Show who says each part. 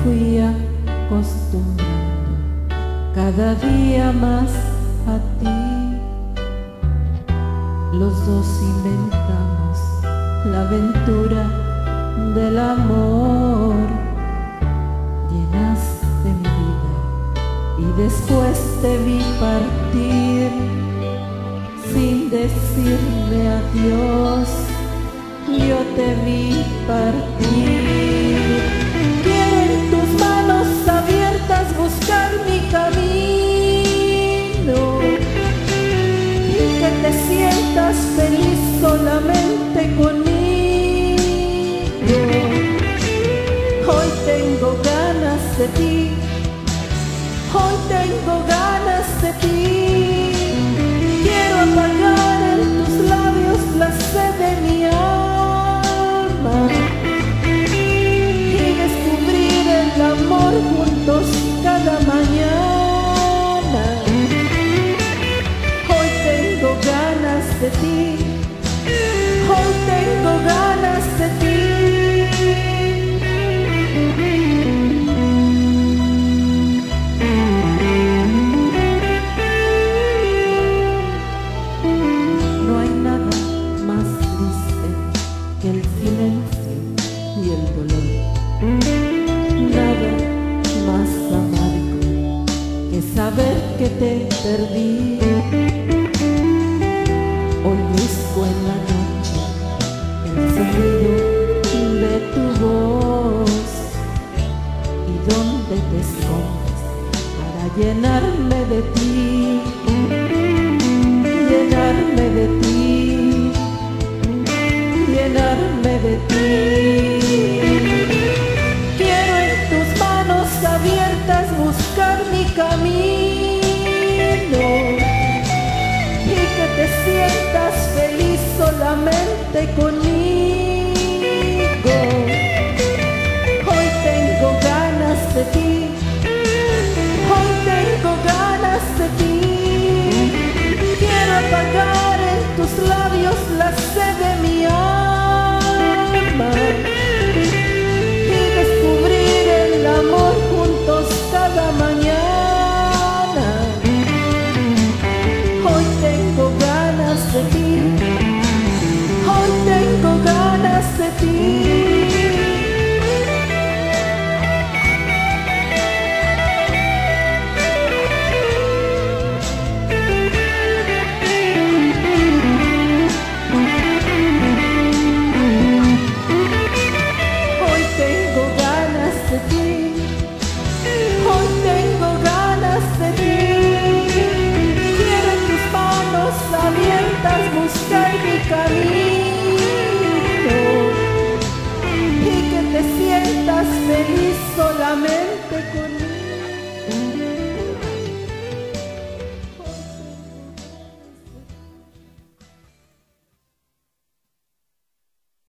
Speaker 1: fui acostumbrando cada día más a ti. Los dos inventamos la aventura del amor. Llenaste mi vida y después te vi partir sin decirme adiós. Yo te vi partir. Quiero en tus manos abiertas buscar mi camino y que te sientas feliz solamente conmigo. Hoy tengo ganas de ti, hoy tengo ganas de ti. Quiero apagar en tus labios la sed de mi alma y descubrir el amor juntos cada mañana. Hoy tengo ganas de ti, hoy tengo ganas de ti. No hay nada más triste que el silencio y el dolor. Nada más amargo que saber que te perdí. Hoy busco en la noche el sonido de tu voz y dónde te escondes para llenarme de ti, llenarme de ti, llenarme de ti. Quiero en tus manos abiertas buscar mi camino y que te sientas feliz solamente conmigo.